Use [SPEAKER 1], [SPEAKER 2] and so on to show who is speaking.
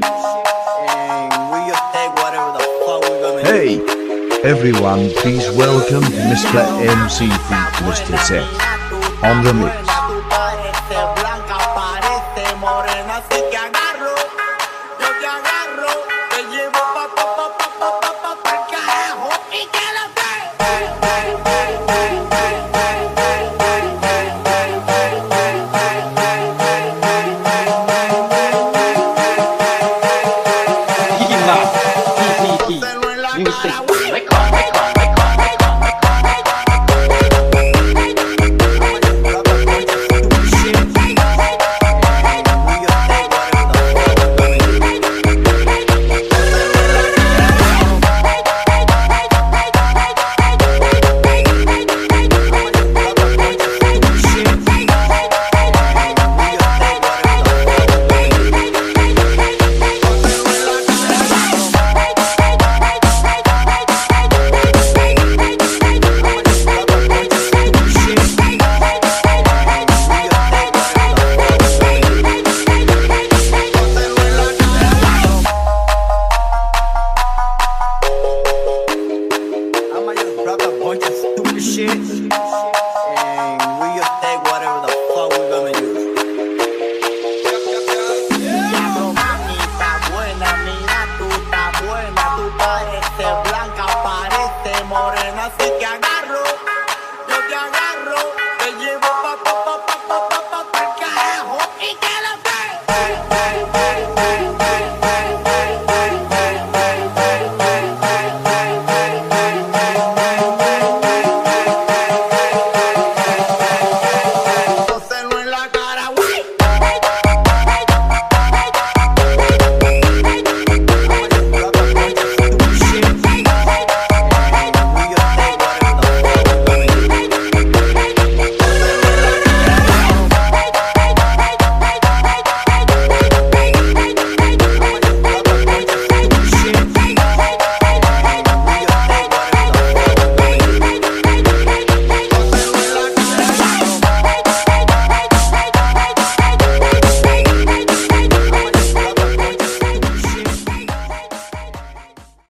[SPEAKER 1] and we just take whatever the fuck we're gonna
[SPEAKER 2] Hey, everyone, please welcome Mr. MC Freak Mr. Set on the mix.
[SPEAKER 1] Parece blanca, parece morena, así que